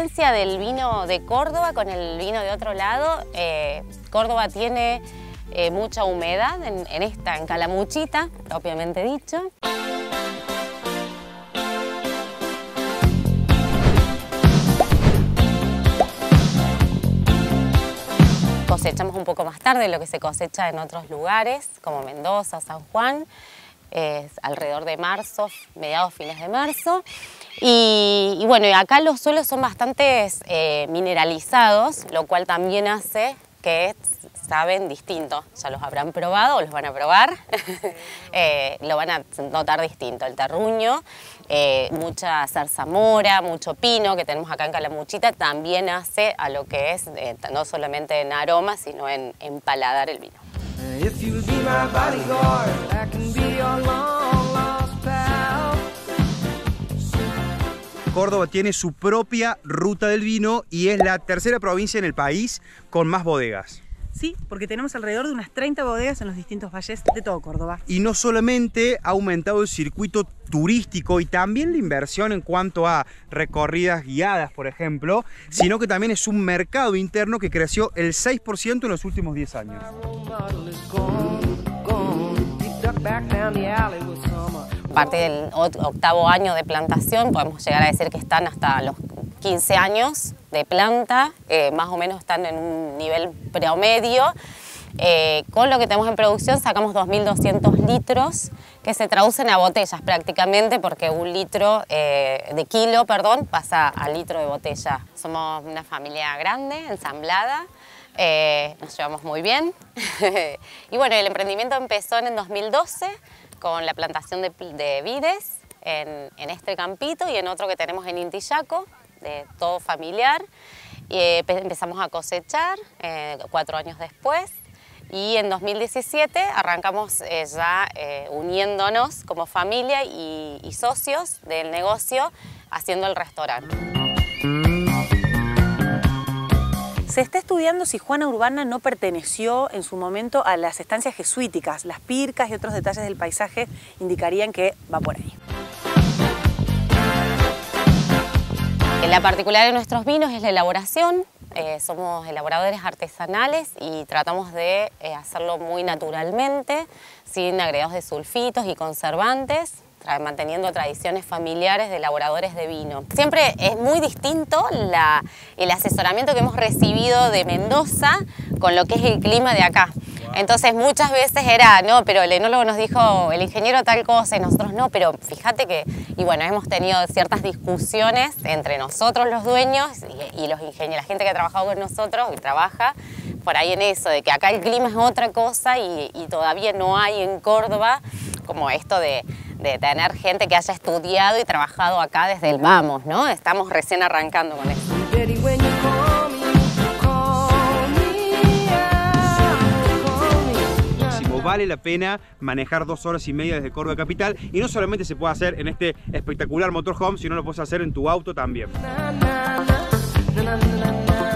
diferencia del vino de Córdoba con el vino de otro lado, Córdoba tiene mucha humedad en Calamuchita, propiamente dicho. Cosechamos un poco más tarde de lo que se cosecha en otros lugares, como Mendoza, San Juan, alrededor de marzo, mediados, fines de marzo. Y bueno, acá los suelos son bastante mineralizados, lo cual también hace que saben distinto. Ya los habrán probado o los van a probar, lo van a notar distinto. El terruño, mucha zarzamora, mucho pino que tenemos acá en Calamuchita también hace a lo que es no solamente en aroma, sino en paladar el vino. Córdoba tiene su propia ruta del vino y es la tercera provincia en el país con más bodegas. Sí, porque tenemos alrededor de unas 30 bodegas en los distintos valles de todo Córdoba. Y no solamente ha aumentado el circuito turístico y también la inversión en cuanto a recorridas guiadas, por ejemplo, sino que también es un mercado interno que creció el 6% en los últimos 10 años. A partir del octavo año de plantación podemos llegar a decir que están hasta los 15 años de planta, más o menos están en un nivel promedio. Con lo que tenemos en producción sacamos 2.200 litros que se traducen a botellas prácticamente, porque un litro de kilo, perdón, pasa al litro de botella. Somos una familia grande, ensamblada, nos llevamos muy bien. Y bueno, el emprendimiento empezó en el 2012 con la plantación de vides en este campito y en otro que tenemos en Intillaco, de todo familiar. Y empezamos a cosechar 4 años después. Y en 2017 arrancamos ya uniéndonos como familia y socios del negocio haciendo el restaurante. Se está estudiando si Juana Urbana no perteneció en su momento a las estancias jesuíticas. Las pircas y otros detalles del paisaje indicarían que va por ahí. La particularidad de nuestros vinos es la elaboración. Somos elaboradores artesanales y tratamos de hacerlo muy naturalmente, sin agregados de sulfitos y conservantes, manteniendo tradiciones familiares de elaboradores de vino. Siempre es muy distinto el asesoramiento que hemos recibido de Mendoza con lo que es el clima de acá. Entonces muchas veces era, no, pero el enólogo nos dijo, el ingeniero tal cosa, y nosotros no, pero fíjate que... Y bueno, hemos tenido ciertas discusiones entre nosotros los dueños y los ingenieros, la gente que ha trabajado con nosotros y trabaja por ahí en eso, de que acá el clima es otra cosa y todavía no hay en Córdoba como esto de tener gente que haya estudiado y trabajado acá desde el vamos, ¿no? Estamos recién arrancando con esto. Vale la pena manejar 2 horas y media desde Córdoba capital, y no solamente se puede hacer en este espectacular motorhome, sino lo puedes hacer en tu auto también.